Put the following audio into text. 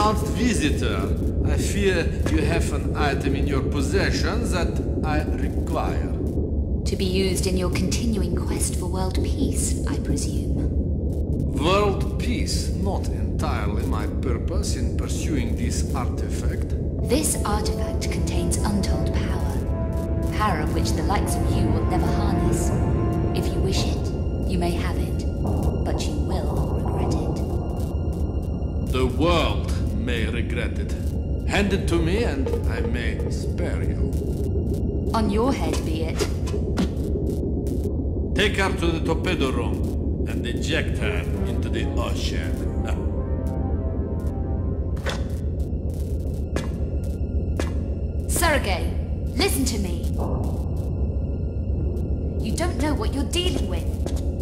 unannounced visitor. I fear you have an item in your possession that I require. To be used in your continuing quest for world peace, I presume. World peace, not entirely my purpose in pursuing this artifact. This artifact contains untold power. Power of which the likes of you will never harness. If you wish it, you may have it, but you will regret it. The world may regret it. Hand it to me and I may spare you. On your head be it. Take her to the torpedo room and eject her into the ocean. Sergei, listen to me. You don't know what you're dealing with.